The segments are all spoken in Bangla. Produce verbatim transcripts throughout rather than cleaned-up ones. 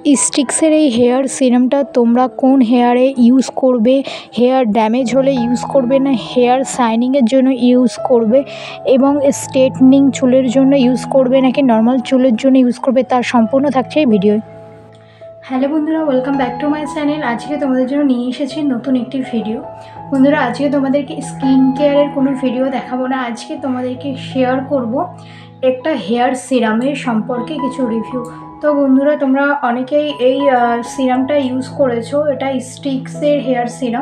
স্টিক্সের এই হেয়ার সিরামটা তোমরা কোন হেয়ারে ইউজ করবে, হেয়ার ড্যামেজ হলে ইউজ করবে না হেয়ার শাইনিংয়ের জন্য ইউজ করবে এবং স্ট্রেটনিং চুলের জন্য ইউজ করবে নাকি নর্মাল চুলের জন্য ইউজ করবে, তার সম্পূর্ণ থাকছে এই ভিডিও। হ্যালো বন্ধুরা, welcome back to my channel. আজকে তোমাদের জন্য নিয়ে এসেছি নতুন একটি ভিডিও। বন্ধুরা, আজকে তোমাদেরকে স্কিন কেয়ারের কোনো ভিডিও দেখাবো না, আজকে তোমাদেরকে শেয়ার করব একটা হেয়ার সিরামের সম্পর্কে কিছু রিভিউ। তো বন্ধুরা, তোমরা অনেকেই এই সিরামটা ইউজ করেছো, এটা স্টিক্সের হেয়ার সিরাম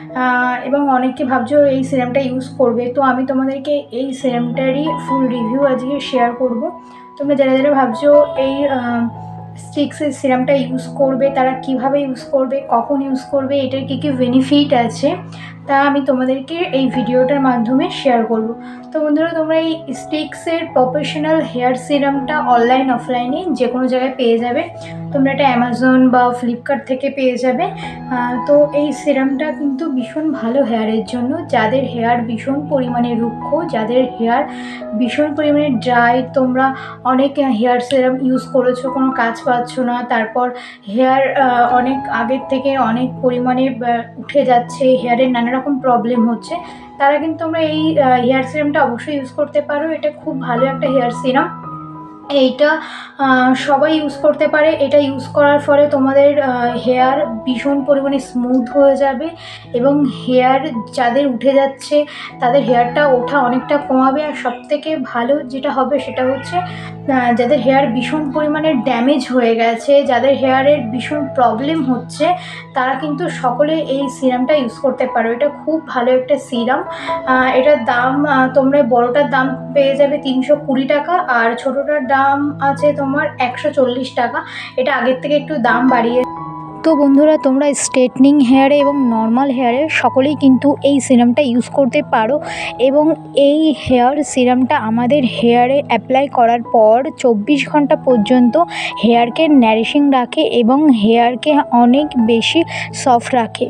এবং অনেকে ভাবছো এই সিরামটা ইউজ করবে। তো আমি তোমাদেরকে এই সিরামটারই ফুল রিভিউ আজকে শেয়ার করব। তোমরা যারা যারা ভাবছো এই স্টিক্সের সিরামটা ইউজ করবে, তারা কিভাবে ইউজ করবে, কখন ইউজ করবে, এটার কী কী বেনিফিট আছে, তা আমি তোমাদেরকে এই ভিডিওটার মাধ্যমে শেয়ার করব। তো বন্ধুরা, তোমরা এই স্টিক্সের প্রফেশনাল হেয়ার সিরামটা অনলাইন অফলাইনে যে কোনো জায়গায় পেয়ে যাবে। তোমরা এটা অ্যামাজন বা ফ্লিপকার্ট থেকে পেয়ে যাবে। তো এই সিরামটা কিন্তু ভীষণ ভালো হেয়ারের জন্য, যাদের হেয়ার ভীষণ পরিমাণে রুক্ষ, যাদের হেয়ার ভীষণ পরিমাণে ড্রাই, তোমরা অনেক হেয়ার সিরাম ইউজ করেছো, কোনো কাজ পাচ্ছ না, তারপর হেয়ার অনেক আগের থেকে অনেক পরিমাণে উঠে যাচ্ছে, হেয়ারের নানা রকম প্রবলেম হচ্ছে, তারা কিন্তু তোমরা এই হেয়ার সিরামটা অবশ্যই ইউজ করতে পারো। এটা খুব ভালো একটা হেয়ার সিরাম, এইটা সবাই ইউজ করতে পারে। এটা ইউজ করার ফলে তোমাদের হেয়ার ভীষণ পরিমাণে স্মুথ হয়ে যাবে এবং হেয়ার যাদের উঠে যাচ্ছে তাদের হেয়ারটা ওঠা অনেকটা কমাবে। আর সবথেকে ভালো যেটা হবে সেটা হচ্ছে যাদের হেয়ার ভীষণ পরিমাণে ড্যামেজ হয়ে গেছে, যাদের হেয়ারের ভীষণ প্রবলেম হচ্ছে, তারা কিন্তু সকলে এই সিরামটা ইউজ করতে পারো। এটা খুব ভালো একটা সিরাম। এটার দাম তোমরা বড়টার দাম পেয়ে যাবে তিনশো কুড়ি টাকা আর ছোটোটার দাম আছে তোমার একশো চল্লিশ টাকা। এটা আগের থেকে একটু দাম বাড়িয়ে। তো বন্ধুরা, তোমরা স্ট্রেটনিং হেয়ারে এবং নর্মাল হেয়ারে সকলেই কিন্তু এই সিরামটা ইউজ করতে পারো এবং এই হেয়ার সিরামটা আমাদের হেয়ারে অ্যাপ্লাই করার পর চব্বিশ ঘন্টা পর্যন্ত হেয়ারকে নারিশিং রাখে এবং হেয়ারকে অনেক বেশি সফট রাখে।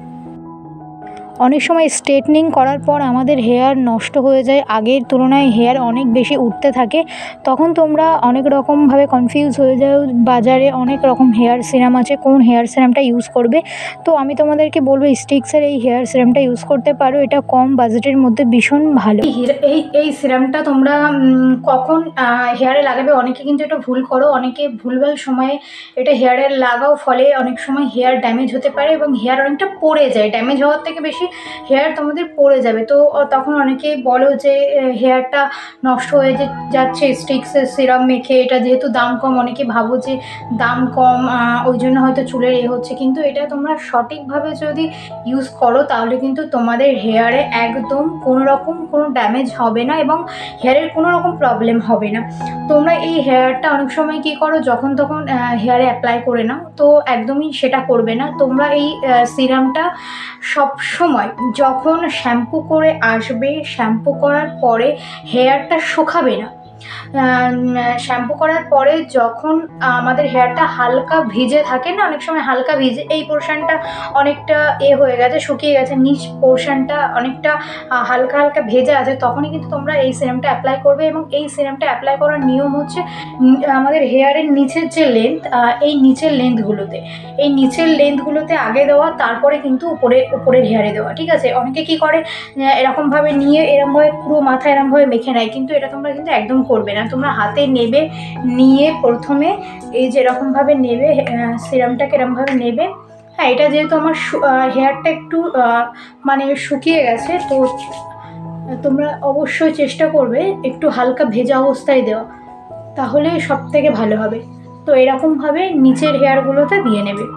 অনেক সময় স্ট্রেটনিং করার পর আমাদের হেয়ার নষ্ট হয়ে যায়, আগের তুলনায় হেয়ার অনেক বেশি উঠতে থাকে, তখন তোমরা অনেক রকমভাবে কনফিউজ হয়ে যাও। বাজারে অনেক রকম হেয়ার সিরাম আছে, কোন হেয়ার সিরামটা ইউজ করবে। তো আমি তোমাদেরকে বলবো স্টিক্সের এই হেয়ার সিরামটা ইউজ করতে পারো, এটা কম বাজেটের মধ্যে ভীষণ ভালো। এই এই সিরামটা তোমরা কখন হেয়ারে লাগাবে, অনেকে কিন্তু এটা ভুল করো, অনেকে ভুলভাল সময়ে এটা হেয়ারে লাগাও, ফলে অনেক সময় হেয়ার ড্যামেজ হতে পারে এবং হেয়ার অনেকটা পড়ে যায়। ড্যামেজ হওয়ার থেকে বেশি হেয়ার তোমাদের পড়ে যাবে। তো তখন অনেকেই বলো যে হেয়ারটা নষ্ট হয়ে যাচ্ছে স্টিক্সের সিরাম মেখে, এটা যেহেতু দাম কম, অনেকে ভাবো যে দাম কম ওই জন্য হয়তো চুলের এ হচ্ছে, কিন্তু এটা তোমরা সঠিকভাবে যদি ইউজ করো তাহলে কিন্তু তোমাদের হেয়ারে একদম কোনো রকম কোনো ড্যামেজ হবে না এবং হেয়ারের কোনো রকম প্রবলেম হবে না। তোমরা এই হেয়ারটা অনেক সময় কী করো, যখন তখন হেয়ারে অ্যাপ্লাই করে নাও, তো একদমই সেটা করবে না। তোমরা এই সিরামটা সব সময় যখন শ্যাম্পু করে আসবে, শ্যাম্পু করার পরে হেয়ারটা শুকাবে না। শ্যাম্পু করার পরে যখন আমাদের হেয়ারটা হালকা ভিজে থাকে না, অনেক সময় হালকা ভিজে, এই পোর্শনটা অনেকটা এ হয়ে গেছে, শুকিয়ে গেছে, নিচ পোর্শনটা অনেকটা হালকা হালকা ভেজে আছে, তখনই কিন্তু তোমরা এই সিরামটা অ্যাপ্লাই করবে। এবং এই সিরামটা অ্যাপ্লাই করার নিয়ম হচ্ছে আমাদের হেয়ারের নিচের যে লেন্থ, এই নিচের লেন্থগুলোতে এই নিচের লেন্থগুলোতে আগে দেওয়া, তারপরে কিন্তু উপরে উপরের হেয়ারে দেওয়া, ঠিক আছে। অনেকে কী করে এরকমভাবে নিয়ে এরমভাবে পুরো মাথা এরমভাবে মেখে নেয়, কিন্তু এটা তোমরা কিন্তু একদম করবে না। তোমরা হাতে নেবে, নিয়ে প্রথমে এই যে এরকমভাবে নেবে, সিরামটাকে এরমভাবে নেবে। হ্যাঁ, এটা যেহেতু আমার হেয়ারটা একটু মানে শুকিয়ে গেছে, তো তোমরা অবশ্যই চেষ্টা করবে একটু হালকা ভেজা অবস্থায় দেওয়া, তাহলে সব থেকে ভালো হবে। তো এরকমভাবে নিচের হেয়ারগুলোতে দিয়ে নেবে,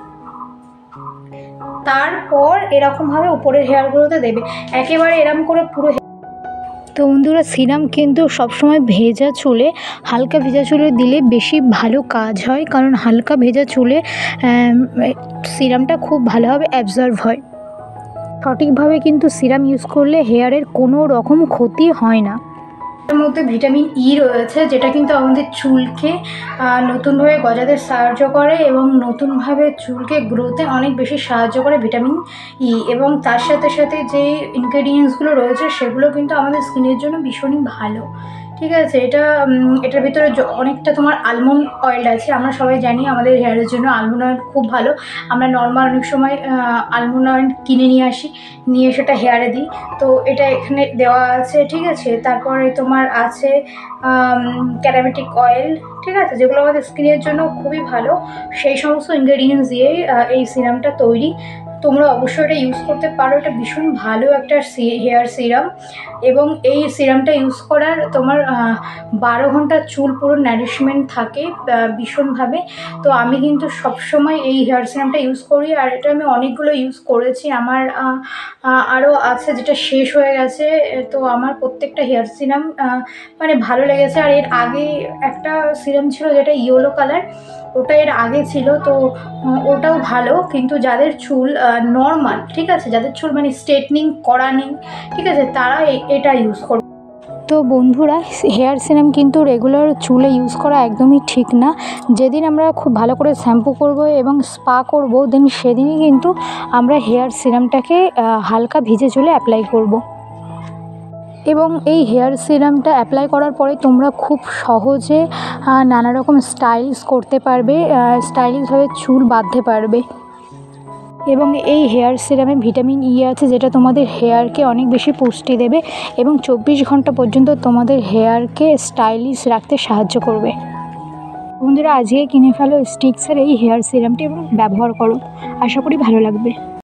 তারপর এরকমভাবে উপরের হেয়ারগুলোতে দেবে, একেবারে এরম করে পুরো। তো বন্ধুরা, সিরাম কিন্তু সবসময় ভেজা চুলে, হালকা ভেজা চুলে দিলে বেশি ভালো কাজ হয়, কারণ হালকা ভেজা চুলে সিরামটা খুব ভালোভাবে অ্যাবজর্ব হয়। সঠিকভাবে কিন্তু সিরাম ইউজ করলে হেয়ারের কোনো রকম ক্ষতি হয় না। এর মধ্যে ভিটামিন ই রয়েছে, যেটা কিন্তু আমাদের চুলকে নতুনভাবে গজাতে সাহায্য করে এবং নতুনভাবে চুলকে গ্রোথে অনেক বেশি সাহায্য করে ভিটামিন ই। এবং তার সাথে সাথে যে ইনগ্রেডিয়েন্টসগুলো রয়েছে সেগুলো কিন্তু আমাদের স্কিনের জন্য ভীষণই ভালো, ঠিক আছে। এটা এটার ভিতরে অনেকটা তোমার আলমন্ড অয়েল আছে। আমরা সবাই জানি আমাদের হেয়ারের জন্য আলমন্ড অয়েল খুব ভালো। আমরা নর্মাল অনেক সময় আলমন্ড অয়েল কিনে নিয়ে আসি, নিয়ে সেটা হেয়ারে দিই। তো এটা এখানে দেওয়া আছে, ঠিক আছে। তারপরে তোমার আছে ক্যারামেটিক অয়েল, ঠিক আছে, যেগুলো আমাদের স্কিনের জন্য খুবই ভালো। সেই সমস্ত ইনগ্রেডিয়েন্টস দিয়েই এই সিরামটা তৈরি। তোমরা অবশ্যই এটা ইউজ করতে পারো। এটা ভীষণ ভালো একটা হেয়ার সিরাম, এবং এই সিরামটা ইউজ করার তোমার বারো ঘন্টা চুল পুরো নারিশমেন্ট থাকে ভীষণভাবে। তো আমি কিন্তু সবসময় এই হেয়ার সিরামটা ইউজ করি, আর এটা আমি অনেকগুলো ইউজ করেছি। আমার আরও আছে যেটা শেষ হয়ে গেছে। তো আমার প্রত্যেকটা হেয়ার সিরাম মানে ভালো লেগেছে। আর এর আগে একটা সিরাম ছিল যেটা ইয়েলো কালার, ওটা এর আগে ছিল, তো ওটাও ভালো। কিন্তু যাদের চুল নর্মাল, ঠিক আছে, যাদের চুল মানে স্ট্রেটনিং করা নেই, ঠিক আছে, তারা এটা ইউজ করবে। তো বন্ধুরা, হেয়ার সিরাম কিন্তু রেগুলার চুলে ইউজ করা একদমই ঠিক না। যেদিন আমরা খুব ভালো করে শ্যাম্পু করব এবং স্পা করব, দেন সেদিনই কিন্তু আমরা হেয়ার সিরামটাকে হালকা ভিজে চুলে অ্যাপ্লাই করব। এবং এই হেয়ার সিরামটা অ্যাপ্লাই করার পরে তোমরা খুব সহজে নানা রকম স্টাইলস করতে পারবে, স্টাইলিশভাবে চুল বাঁধতে পারবে। এবং এই হেয়ার সিরামে ভিটামিন ই আছে, যেটা তোমাদের হেয়ারকে অনেক বেশি পুষ্টি দেবে এবং চব্বিশ ঘন্টা পর্যন্ত তোমাদের হেয়ারকে স্টাইলিশ রাখতে সাহায্য করবে। বন্ধুরা, আজকে কিনে ফেলো স্টিক্সের এই হেয়ার সিরামটি এবং ব্যবহার করো, আশা করি ভালো লাগবে।